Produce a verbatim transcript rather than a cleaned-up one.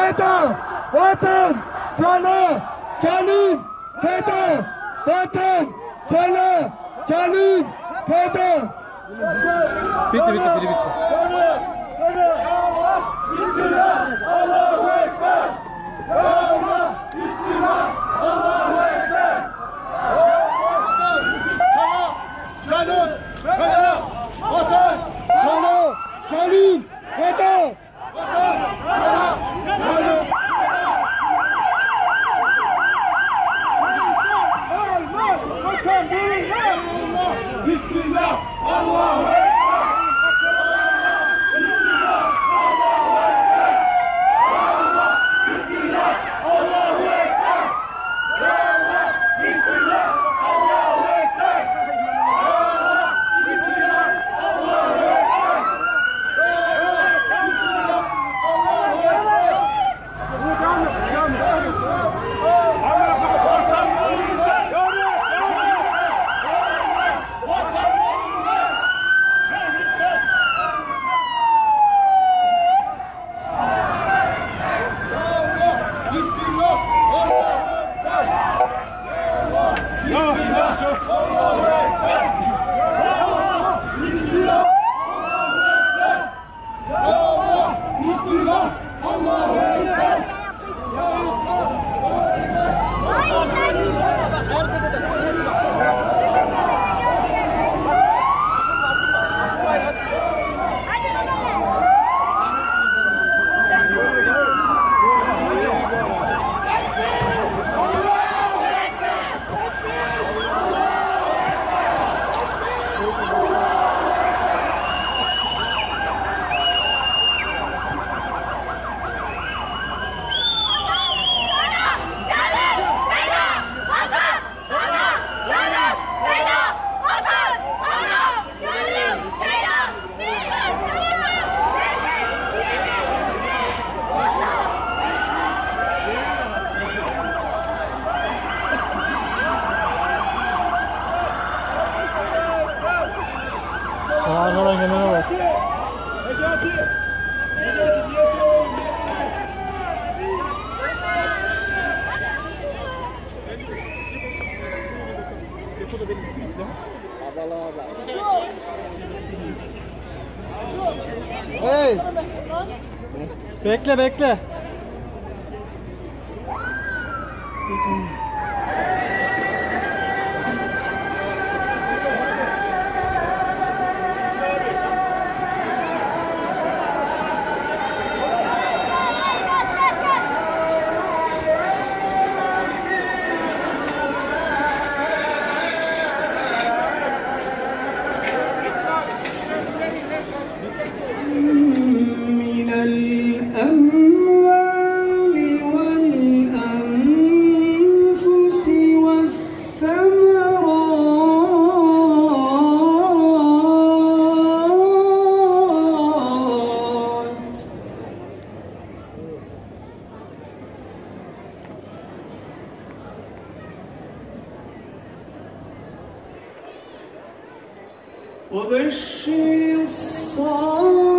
feda, vatan sana canım feda, vatan sana canım feda. Bitti bitti biri bitti. Bismillah, Allahu Ekber. Ya Allah, Bismillah, Allahu Ekber. Canım feda, vatan sana canım feda. Vatan sana canım. Vatan değiller. Bismillah, Allahu Ekber. Ağırlara gelene bak. Necati! Necati diye söylüyorum. Depoda benim isim İslam. Abala abla. Hey! Bekle bekle. وبشر الصابرين